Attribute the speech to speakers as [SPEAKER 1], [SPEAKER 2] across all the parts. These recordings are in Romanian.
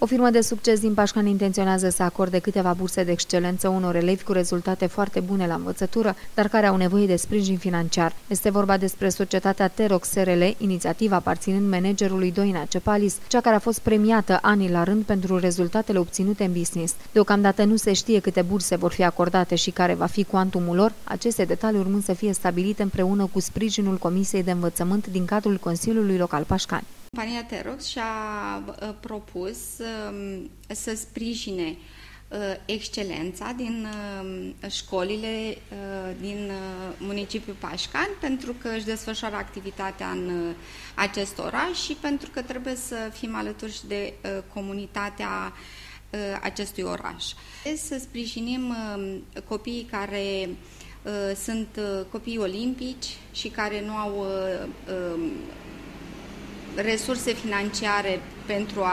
[SPEAKER 1] O firmă de succes din Pașcani intenționează să acorde câteva burse de excelență unor elevi cu rezultate foarte bune la învățătură, dar care au nevoie de sprijin financiar. Este vorba despre societatea Terox SRL, inițiativa aparținând managerului Doina Cepalis, cea care a fost premiată ani la rând pentru rezultatele obținute în business. Deocamdată nu se știe câte burse vor fi acordate și care va fi cuantumul lor, aceste detalii urmând să fie stabilite împreună cu sprijinul Comisiei de Învățământ din cadrul Consiliului Local Pașcani.
[SPEAKER 2] Compania Terox și-a propus să sprijine excelența din școlile din municipiul Pașcani, pentru că își desfășoară activitatea în acest oraș și pentru că trebuie să fim alături și de comunitatea acestui oraș. Să sprijinim copiii care sunt copii olimpici și care nu au resurse financiare pentru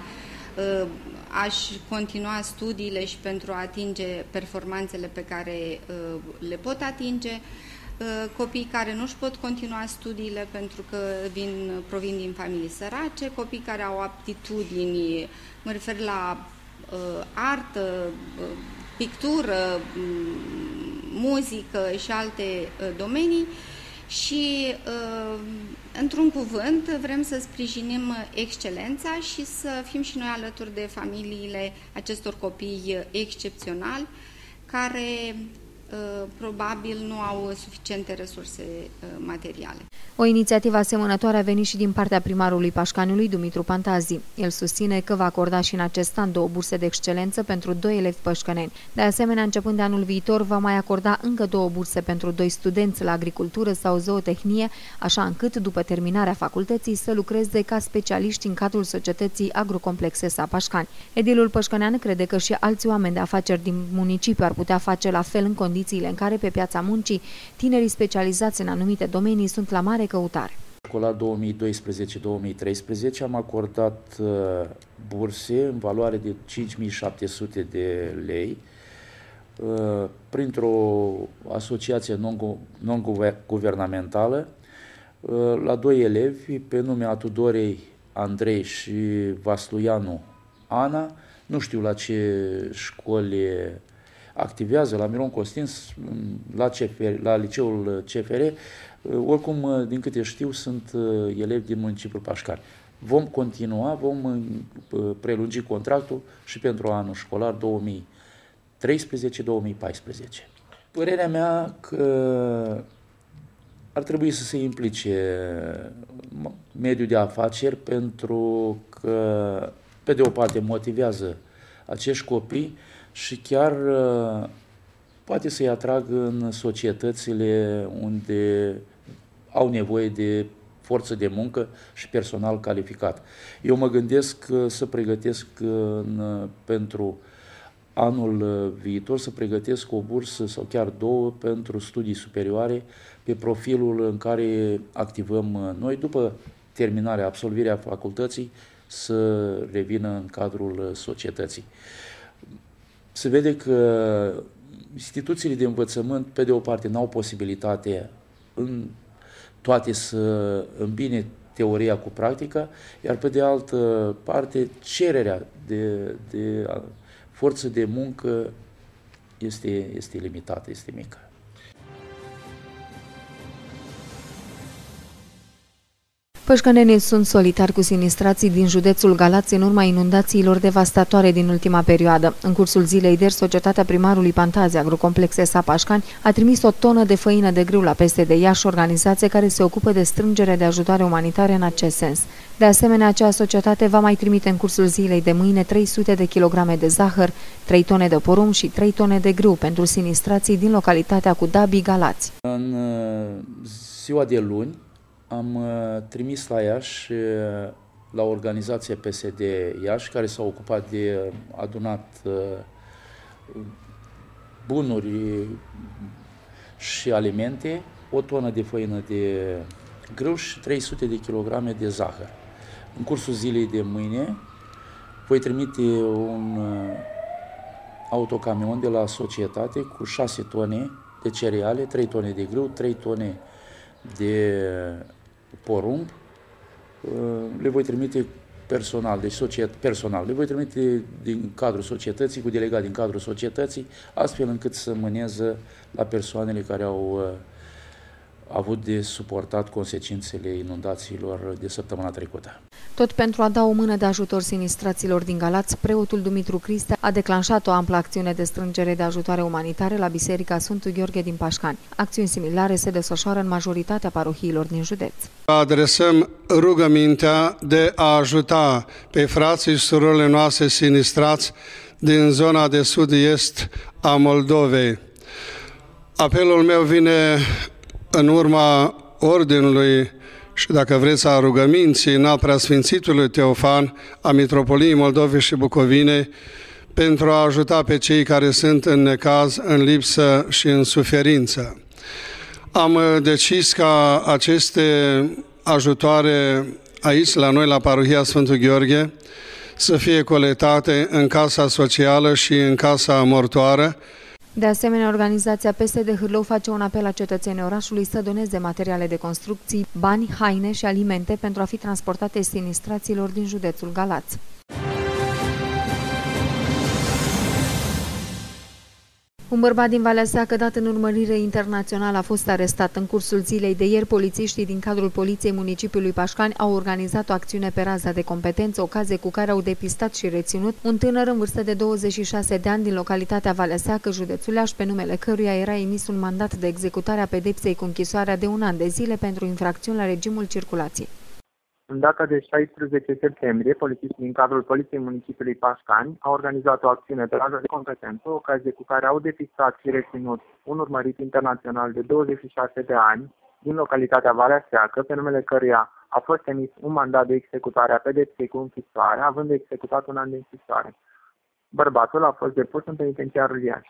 [SPEAKER 2] a-și continua studiile și pentru a atinge performanțele pe care le pot atinge, copii care nu își pot continua studiile pentru că provin din familii sărace, copii care au aptitudini, mă refer la artă, pictură, muzică și alte domenii. Și, într-un cuvânt, vrem să sprijinim excelența și să fim și noi alături de familiile acestor copii excepționali, care probabil nu au suficiente resurse materiale.
[SPEAKER 1] O inițiativă asemănătoare a venit și din partea primarului Pașcaniului, Dumitru Pantazi. El susține că va acorda și în acest an 2 burse de excelență pentru 2 elevi pășcăneni. De asemenea, începând de anul viitor, va mai acorda încă 2 burse pentru 2 studenți la agricultură sau zootehnie, așa încât, după terminarea facultății, să lucreze ca specialiști în cadrul societății Agrocomplexe SA Pașcani. Edilul pășcănean crede că și alți oameni de afaceri din municipiu ar putea face la fel în condițiile în care, pe piața muncii, tinerii specializați în anumite domenii sunt la mare căutare.
[SPEAKER 3] Școlar 2012-2013 am acordat burse în valoare de 5.700 de lei printr-o asociație non-guvernamentală la 2 elevi pe nume Tudorei Andrei și Vasluianu Ana. Nu știu la ce școli activează, la Miron Costins, la liceul CFR, oricum, din câte știu, sunt elevi din municipiul Pașcani. Vom continua, vom prelungi contractul și pentru anul școlar 2013-2014. Părerea mea că ar trebui să se implice mediul de afaceri, pentru că, pe de o parte, motivează acești copii și chiar poate să-i atragă în societățile unde au nevoie de forță de muncă și personal calificat. Eu mă gândesc să pregătesc pentru anul viitor, să pregătesc o bursă sau chiar 2 pentru studii superioare pe profilul în care activăm noi, după terminarea, absolvirea facultății, să revină în cadrul societății. Se vede că instituțiile de învățământ, pe de o parte, n-au posibilitate în toate să îmbine teoria cu practica, iar pe de altă parte, cererea de forță de muncă este limitată, este mică.
[SPEAKER 1] Pășcănenii sunt solitari cu sinistrații din județul Galați în urma inundațiilor devastatoare din ultima perioadă. În cursul zilei de societatea primarului Pantazi, Agrocomplexe SA Pașcani, a trimis o tonă de făină de grâu la Peste de Iași, organizație care se ocupă de strângerea de ajutoare umanitare în acest sens. De asemenea, acea societate va mai trimite în cursul zilei de mâine 300 de kilograme de zahăr, 3 tone de porumb și 3 tone de grâu pentru sinistrații din localitatea Cudabii, Galați.
[SPEAKER 3] În ziua de luni am trimis la Iași, la organizația PSD Iași, care s-a ocupat de adunat bunuri și alimente, o tonă de făină de grâu și 300 de kilograme de zahăr. În cursul zilei de mâine voi trimite un autocamion de la societate cu 6 tone de cereale, 3 tone de grâu, 3 tone de porumb. Le voi trimite personal, deci personal. Le voi trimite din cadrul societății, cu delegat din cadrul societății, astfel încât să mâneze la persoanele care au avut de suportat consecințele inundațiilor de săptămâna trecută.
[SPEAKER 1] Tot pentru a da o mână de ajutor sinistraților din Galați, preotul Dumitru Cristea a declanșat o amplă acțiune de strângere de ajutoare umanitare la Biserica Sfântul Gheorghe din Pașcani. Acțiuni similare se desfășoară în majoritatea parohiilor din județ.
[SPEAKER 4] Adresăm rugămintea de a ajuta pe frații și surorile noastre sinistrați din zona de sud-est a Moldovei. Apelul meu vine în urma ordinului și, dacă vreți, a rugăminții înalt preasfințitului Teofan a Mitropoliei Moldovei și Bucovinei pentru a ajuta pe cei care sunt în necaz, în lipsă și în suferință. Am decis ca aceste ajutoare aici, la noi, la parohia Sfântul Gheorghe, să fie colectate în casa socială și în casa mortoară.
[SPEAKER 1] De asemenea, organizația PSD Hârlău face un apel la cetățenii orașului să doneze materiale de construcții, bani, haine și alimente pentru a fi transportate sinistraților din județul Galați. Un bărbat din Valea Seacă, dat în urmărire internațională, a fost arestat. În cursul zilei de ieri, polițiștii din cadrul Poliției Municipiului Pașcani au organizat o acțiune pe raza de competență, ocazie cu care au depistat și reținut un tânăr în vârstă de 26 de ani din localitatea Valea Seacă, județul Iași, pe numele căruia era emis un mandat de executare a pedepsei cu închisoarea de 1 an de zile pentru infracțiuni la regimul circulației.
[SPEAKER 5] În data de 16 septembrie, polițiștii din cadrul Poliției Municipiului Pașcani au organizat o acțiune pe rază de competență, ocazie cu care au depistat și reținut un urmărit internațional de 26 de ani din localitatea Valea Seacă, pe numele căruia a fost emis un mandat de executare a pedepsei cu închisoare, având de executat 1 an de închisoare. Bărbatul a fost depus în penitenciarul Iași.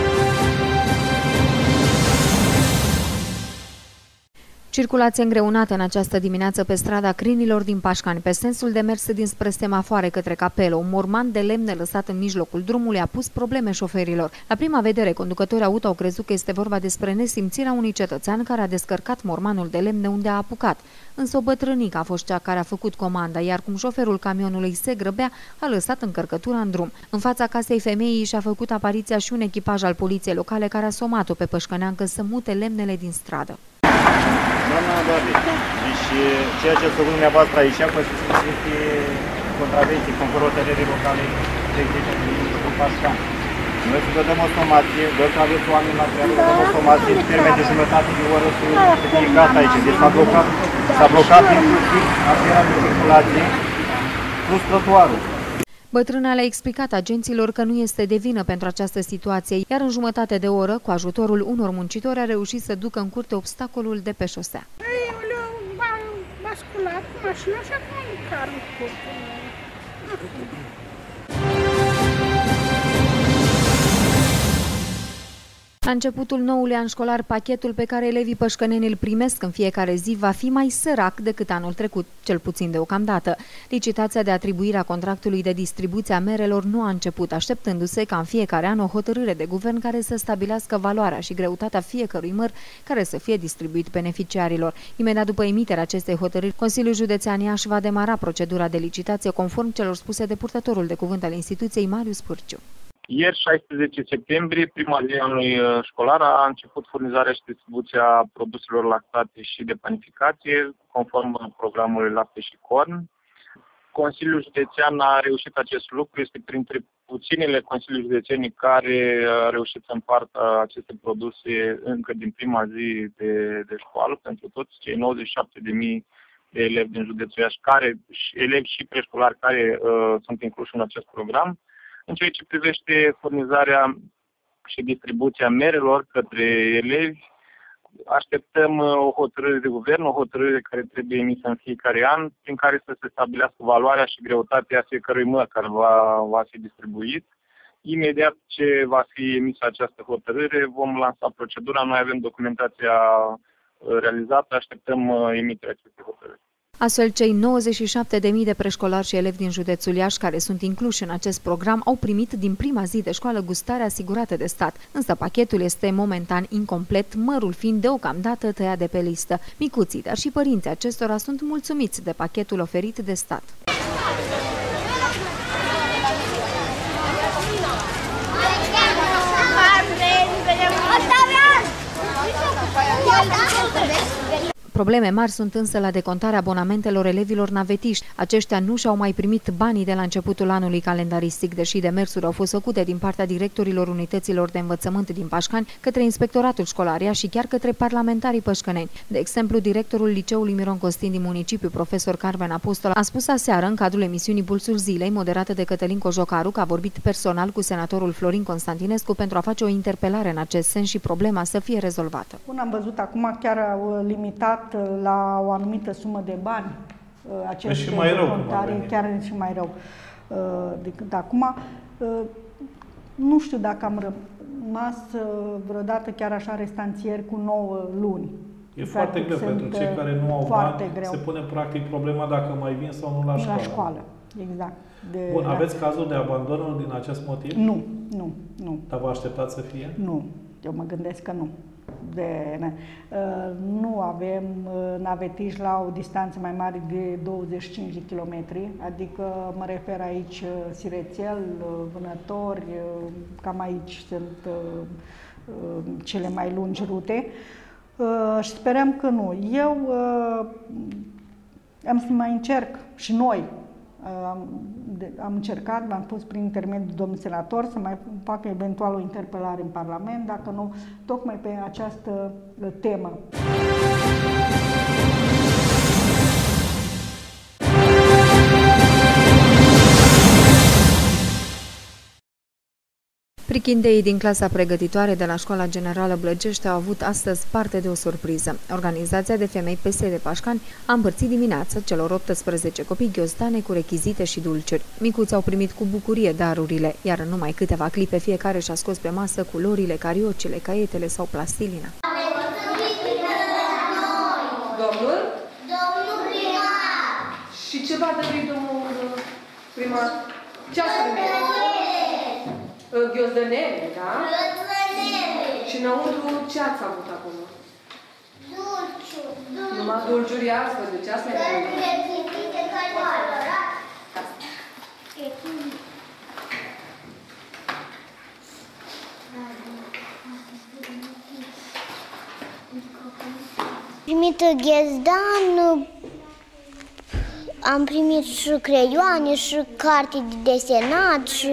[SPEAKER 1] Circulație îngreunată în această dimineață pe strada Crinilor din Pașcani, pe sensul de mers dinspre semafoare către Capelă. Un morman de lemne lăsat în mijlocul drumului a pus probleme șoferilor. La prima vedere, conducătorii auto au crezut că este vorba despre nesimțirea unui cetățean care a descărcat mormanul de lemne unde a apucat. Însă o bătrânică a fost cea care a făcut comanda, iar cum șoferul camionului se grăbea, a lăsat încărcătura în drum. În fața casei femeii și-a făcut apariția și un echipaj al poliției locale care a somat-o pe pășcăneancă să mute lemnele din stradă.
[SPEAKER 6] Doamna Doare, deci ceea ce ați făcut dumneavoastră aici este contravenție conform hotărârii locale de executiv Pașcani. Noi să vă dăm o somație, vă că aveți oameni materiali, vă dăm o somație în termen de jumătate de oră să fie gata aici. Deci s-a blocat inclusiv arteria de circulație plus trotuarul.
[SPEAKER 1] Bătrâna le-a explicat agenților că nu este de vină pentru această situație, iar în jumătate de oră, cu ajutorul unor muncitori, a reușit să ducă în curte obstacolul de pe șosea.
[SPEAKER 7] M-a basculat cu mașina și acum car în curte.
[SPEAKER 1] La începutul noului an școlar, pachetul pe care elevii pășcăneni îl primesc în fiecare zi va fi mai sărac decât anul trecut, cel puțin deocamdată. Licitația de atribuire a contractului de distribuție a merelor nu a început, așteptându-se ca în fiecare an o hotărâre de guvern care să stabilească valoarea și greutatea fiecărui măr care să fie distribuit beneficiarilor. Imediat după emiterea acestei hotărâri, Consiliul Județean Iași va demara procedura de licitație conform celor spuse de purtătorul de cuvânt al instituției, Marius Pârciu.
[SPEAKER 8] Ieri, 16 septembrie, prima zi a anului școlar, a început furnizarea și distribuția produselor lactate și de panificație, conform programului Lapte și Corn. Consiliul Județean a reușit acest lucru, este printre puținele Consilii Județeni care a reușit să împartă aceste produse încă din prima zi de școală pentru toți cei 97.000 de elevi din județul Iași, elevi și preșcolari care sunt incluși în acest program. În ceea ce privește furnizarea și distribuția merelor către elevi, așteptăm o hotărâre de guvern, o hotărâre care trebuie emisă în fiecare an, prin care să se stabilească valoarea și greutatea fiecărui măr care va fi distribuit. Imediat ce va fi emisă această hotărâre, vom lansa procedura. Noi avem documentația realizată, așteptăm emiterea acestei hotărâri.
[SPEAKER 1] Astfel, cei 97.000 de preșcolari și elevi din județul Iași care sunt incluși în acest program au primit din prima zi de școală gustare asigurată de stat. Însă pachetul este momentan incomplet, mărul fiind deocamdată tăiat de pe listă. Micuții, dar și părinții acestora sunt mulțumiți de pachetul oferit de stat. Probleme mari sunt însă la decontarea abonamentelor elevilor navetiști. Aceștia nu și-au mai primit banii de la începutul anului calendaristic, deși demersuri au fost făcute din partea directorilor unităților de învățământ din Pașcani către Inspectoratul Școlaria și chiar către parlamentarii pașcăneni. De exemplu, directorul Liceului Miron Costin din municipiu, profesor Carmen Apostol, a spus aseară în cadrul emisiunii Pulsul Zilei, moderată de Cătălin Cojocaru, că a vorbit personal cu senatorul Florin Constantinescu pentru a face o interpelare în acest sens și problema să fie rezolvată.
[SPEAKER 9] Am văzut acum chiar au limitat la o anumită sumă de bani aceste contare, chiar și mai rău decât acum. Nu știu dacă am rămas vreodată chiar așa restanțieri cu 9 luni.
[SPEAKER 10] E foarte greu pentru cei care nu au bani, se pune practic problema dacă mai vin sau nu la școală.
[SPEAKER 9] La școală, exact.
[SPEAKER 10] Bun, aveți cazul de abandonul din acest motiv?
[SPEAKER 9] Nu.
[SPEAKER 10] Dar vă așteptați să fie?
[SPEAKER 9] Nu, eu mă gândesc că nu. Nu avem navetiști la o distanță mai mare de 25 de kilometri, adică mă refer aici Sirețel, Vânători, cam aici sunt cele mai lungi rute și sperăm că nu. Eu am să mai încerc și noi. Am încercat, m-am pus prin intermediul domnului senator să mai facă eventual o interpelare în Parlament, dacă nu, tocmai pe această temă.
[SPEAKER 1] Prichindeii din clasa pregătitoare de la Școala Generală Blăgești au avut astăzi parte de o surpriză. Organizația de femei PSD Pașcani a împărțit dimineața celor 18 copii ghiozdane cu rechizite și dulciuri. Micuți au primit cu bucurie darurile, iar în numai câteva clipe fiecare și-a scos pe masă culorile, cariocile, caietele sau plastilina.
[SPEAKER 11] Domnul? Domnul primar! Și ce va dori domnul primar? Ce ați primit? Ghiozdănele, da? Ghiozdănele! Și înăuntru ce ați avut acum? Dulciuri. Numai dulciuri ați văzut? Ce ați mai primit? Rechizite colorat.
[SPEAKER 12] Primit ghiozdan, am primit și creioane, și carte de desenat, și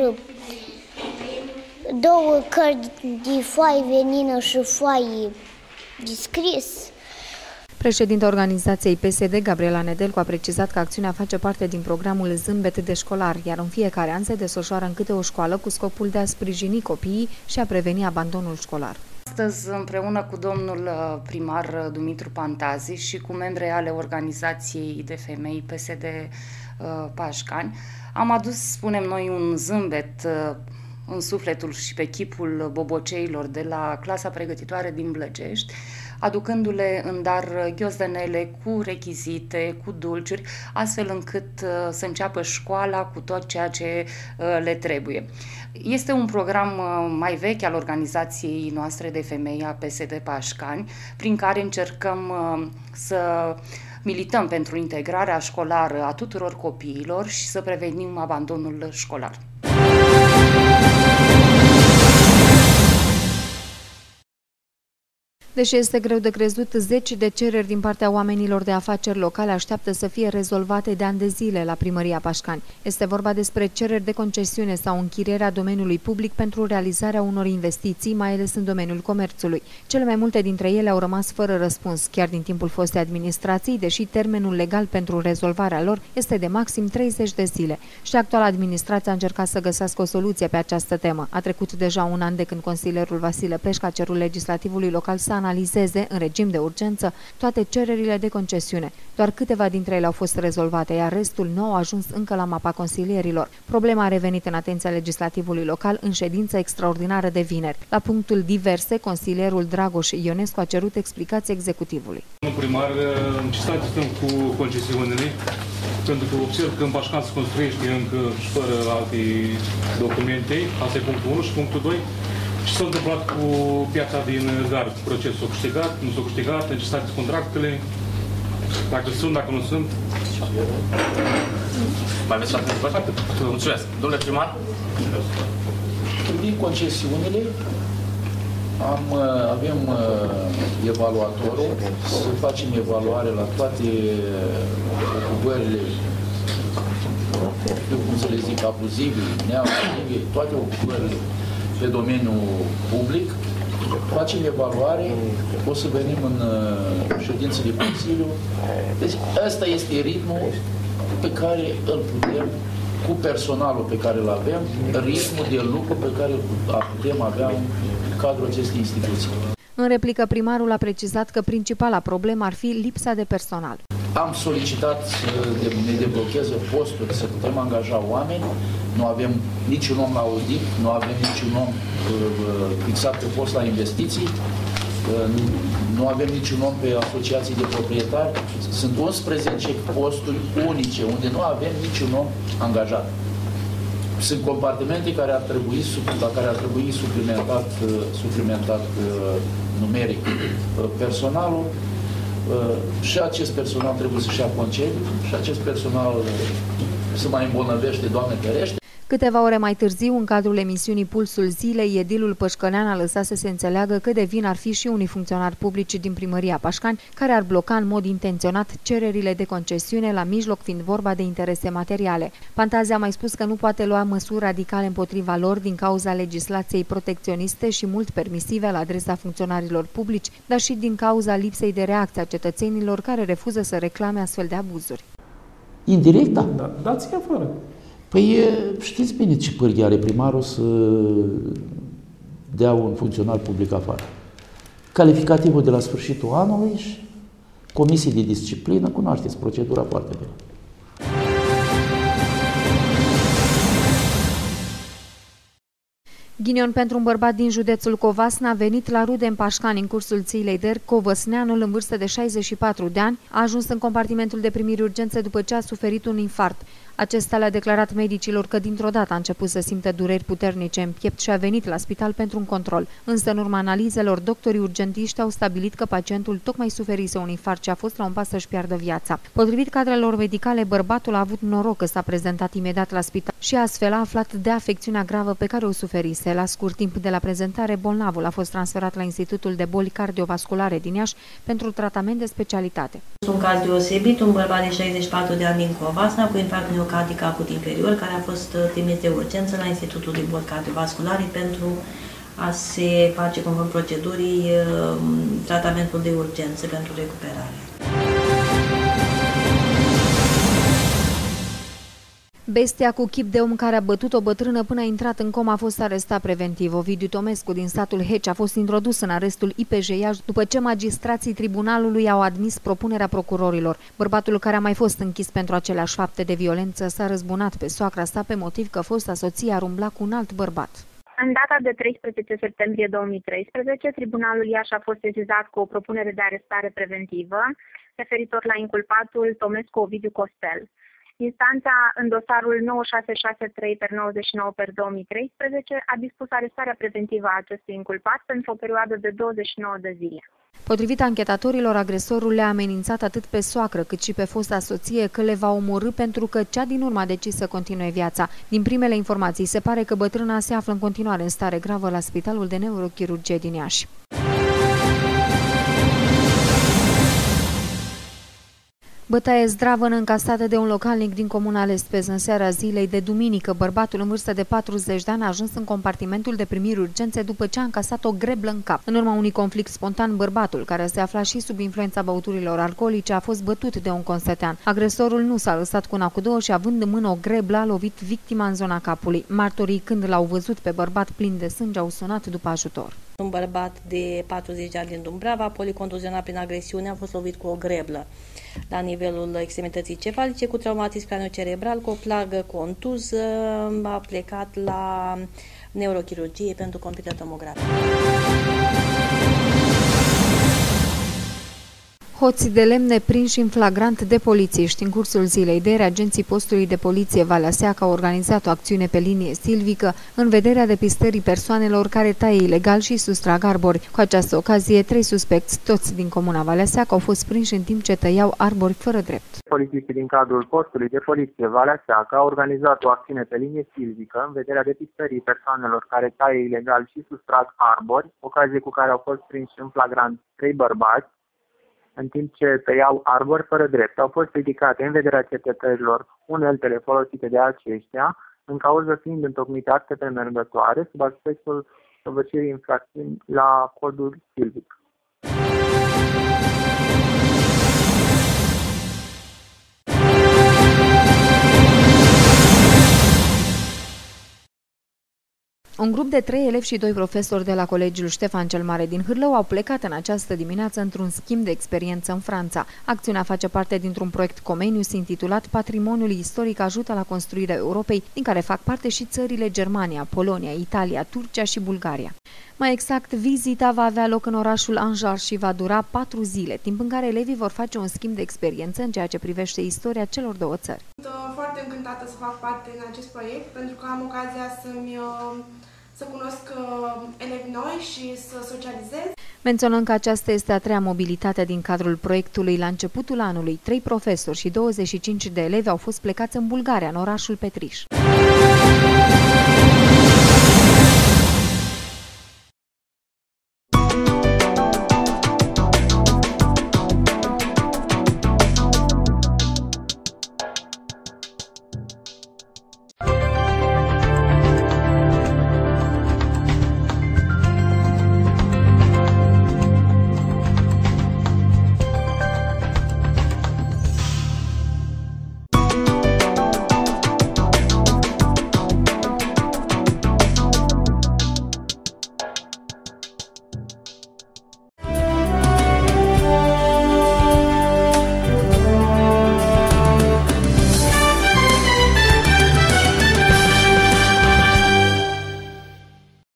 [SPEAKER 12] 2 cărți de foaie venină și foaie de scris.
[SPEAKER 1] Președinta organizației PSD, Gabriela Nedelcu, a precizat că acțiunea face parte din programul Zâmbet de școlar, iar în fiecare an se desfășoară în câte o școală cu scopul de a sprijini copiii și a preveni abandonul școlar.
[SPEAKER 13] Astăzi, împreună cu domnul primar Dumitru Pantazi și cu membre ale organizației de femei PSD Pașcani, am adus, spunem noi, un zâmbet în sufletul și pe chipul boboceilor de la clasa pregătitoare din Blăgești, aducându-le în dar ghiozdănele cu rechizite, cu dulciuri, astfel încât să înceapă școala cu tot ceea ce le trebuie. Este un program mai vechi al organizației noastre de femei a PSD Pașcani, prin care încercăm să milităm pentru integrarea școlară a tuturor copiilor și să prevenim abandonul școlar.
[SPEAKER 1] Deși este greu de crezut, 10 de cereri din partea oamenilor de afaceri locale așteaptă să fie rezolvate de ani de zile la Primăria Pașcani. Este vorba despre cereri de concesiune sau închirierea domeniului public pentru realizarea unor investiții, mai ales în domeniul comerțului. Cele mai multe dintre ele au rămas fără răspuns, chiar din timpul fostei administrații, deși termenul legal pentru rezolvarea lor este de maxim 30 de zile. Și actuala administrație a încercat să găsească o soluție pe această temă. A trecut deja un an de când consilierul Vasile Peșca a cerut legislativului local să analizeze, în regim de urgență, toate cererile de concesiune. Doar câteva dintre ele au fost rezolvate, iar restul nu au ajuns încă la mapa consilierilor. Problema a revenit în atenția legislativului local în ședință extraordinară de vineri. La punctul diverse, consilierul Dragoș Ionescu a cerut explicații executivului.
[SPEAKER 14] Domnul primar, în ce stadiu suntem cu concesiunile? Pentru că observ că în Pașcan se construiește încă și fără alte documente. Asta e punctul 1 și punctul 2. Ce s-a întâmplat cu piața din Gard? Procesul s-a câștigat, nu s-a câștigat, în ce stadiu contractele? Dacă sunt, dacă nu sunt?
[SPEAKER 15] Mai aveți foarte întrebări? Mulțumesc. Domnule primar?
[SPEAKER 16] Privind concesiunile,
[SPEAKER 3] Avem evaluatorul, să facem evaluare la toate ocupările, cum să le zic, abuzive, neabuzive, toate ocupările pe domeniul public. Facem evaluare, o să venim în ședință de Consiliu. Deci ăsta este ritmul pe care îl putem, cu personalul pe care îl avem, ritmul de lucru pe care îl putem avea în cadrul acestei instituții.
[SPEAKER 1] În replică, primarul a precizat că principala problemă ar fi lipsa de personal.
[SPEAKER 3] Am solicitat să ne deblocheze posturi, să putem angaja oameni. Nu avem niciun om la audit, nu avem niciun om fixat pe post la investiții, nu avem niciun om pe asociații de proprietari. Sunt 11 posturi unice unde nu avem niciun om angajat. Sunt compartimente la care ar trebui suplimentat numeric personalul. Și acest personal trebuie să-și ia concediu și acest personal se mai îmbolnăvește, Doamne ferește.
[SPEAKER 1] Câteva ore mai târziu, în cadrul emisiunii Pulsul Zilei, edilul Pășcănean a lăsat să se înțeleagă că de vină ar fi și unii funcționari publici din primăria Pașcani, care ar bloca în mod intenționat cererile de concesiune, la mijloc fiind vorba de interese materiale. Pantazi a mai spus că nu poate lua măsuri radicale împotriva lor din cauza legislației protecționiste și mult permisive la adresa funcționarilor publici, dar și din cauza lipsei de reacție a cetățenilor care refuză să reclame astfel de abuzuri.
[SPEAKER 3] Indirect, da.
[SPEAKER 10] Dați-i afară.
[SPEAKER 3] Păi știți bine ce pârghie are primarul să dea un funcționar public afară. Calificativul de la sfârșitul anului și comisii de disciplină, cunoașteți procedura foarte bine.
[SPEAKER 1] Ghinion pentru un bărbat din județul Covasna a venit la rude în Pașcani în cursul Țilei de Covăsneanul, în vârstă de 64 de ani, a ajuns în compartimentul de primiri urgențe după ce a suferit un infart. Acesta le-a declarat medicilor că dintr-o dată a început să simtă dureri puternice în piept și a venit la spital pentru un control. Însă, în urma analizelor, doctorii urgentiști au stabilit că pacientul tocmai suferise un infart și a fost la un pas să-și piardă viața. Potrivit cadrelor medicale, bărbatul a avut noroc că s-a prezentat imediat la spital și astfel a aflat de afecțiunea gravă pe care o suferise. La scurt timp de la prezentare, bolnavul a fost transferat la Institutul de Boli Cardiovasculare din Iași pentru tratament de specialitate.
[SPEAKER 15] Un caz deosebit, un bărbat de 64 de ani din Covasna cu infarct miocardic acut inferior, care a fost trimis de urgență la Institutul de Boli Cardiovasculare pentru a se face conform procedurii tratamentul de urgență pentru recuperare.
[SPEAKER 1] Bestia cu chip de om care a bătut o bătrână până a intrat în comă a fost arestat preventiv. Ovidiu Tomescu din satul Heci a fost introdus în arestul IPJ Iași după ce magistrații tribunalului au admis propunerea procurorilor. Bărbatul, care a mai fost închis pentru aceleași fapte de violență, s-a răzbunat pe soacra sa pe motiv că fosta soție ar umbla cu un alt bărbat.
[SPEAKER 16] În data de 13 septembrie 2013, Tribunalul Iași a fost sesizat cu o propunere de arestare preventivă referitor la inculpatul Tomescu Ovidiu Costel. Instanța, în dosarul 9663/99/2013, a dispus arestarea preventivă a acestui inculpat pentru o perioadă de 29 de zile.
[SPEAKER 1] Potrivit anchetatorilor, agresorul le-a amenințat atât pe soacră cât și pe fosta soție că le va omorî pentru că cea din urmă a decis să continue viața. Din primele informații, se pare că bătrâna se află în continuare în stare gravă la Spitalul de Neurochirurgie din Iași. Bătaie zdravănă încasată de un localnic din comuna Lespez în seara zilei de duminică. Bărbatul în vârstă de 40 de ani a ajuns în compartimentul de primiri urgențe după ce a încasat o greblă în cap. În urma unui conflict spontan, bărbatul, care se afla și sub influența băuturilor alcoolice, a fost bătut de un consătean. Agresorul nu s-a lăsat cu una cu două și, având în mână o greblă, a lovit victima în zona capului. Martorii, când l-au văzut pe bărbat plin de sânge, au sunat după ajutor.
[SPEAKER 15] Un bărbat de 40 de ani din Dumbrava, policontuzionat prin agresiune, a fost lovit cu o greblă la nivelul extremității cefalice, cu traumatism craniocerebral, cu o plagă contuză, a plecat la neurochirurgie pentru computertomografie.
[SPEAKER 1] Hoți de lemne prinși în flagrant de polițiști. În cursul zilei de ieri, agenții postului de poliție Valea Seacă au organizat o acțiune pe linie silvică în vederea depistării persoanelor care taie ilegal și sustrag arbori. Cu această ocazie, 3 suspecți, toți din comuna Valea Seacă, au fost prinși în timp ce tăiau arbori fără drept.
[SPEAKER 5] Polițiștii din cadrul postului de poliție Valea Seacă au organizat o acțiune pe linie silvică în vederea depistării persoanelor care taie ilegal și sustrag arbori, ocazie cu care au fost prinși în flagrant 3 bărbați, în timp ce tăiau arbori fără drept. Au fost ridicate în vederea cercetărilor uneltele folosite de aceștia, în cauză fiind întocmite acte premergătoare sub aspectul săvârșirii infracțiuni la codul silvic.
[SPEAKER 1] Un grup de 3 elevi și 2 profesori de la Colegiul Ștefan cel Mare din Hârlău au plecat în această dimineață într-un schimb de experiență în Franța. Acțiunea face parte dintr-un proiect Comenius intitulat Patrimoniul istoric ajută la construirea Europei, din care fac parte și țările Germania, Polonia, Italia, Turcia și Bulgaria. Mai exact, vizita va avea loc în orașul Anjar și va dura 4 zile, timp în care elevii vor face un schimb de experiență în ceea ce privește istoria celor 2 țări.
[SPEAKER 7] Sunt foarte încântată să fac parte în acest proiect, pentru că am ocazia să cunosc elevi noi și să socializez.
[SPEAKER 1] Menționăm că aceasta este a 3-a mobilitate din cadrul proiectului. La începutul anului, 3 profesori și 25 de elevi au fost plecați în Bulgaria, în orașul Petriș.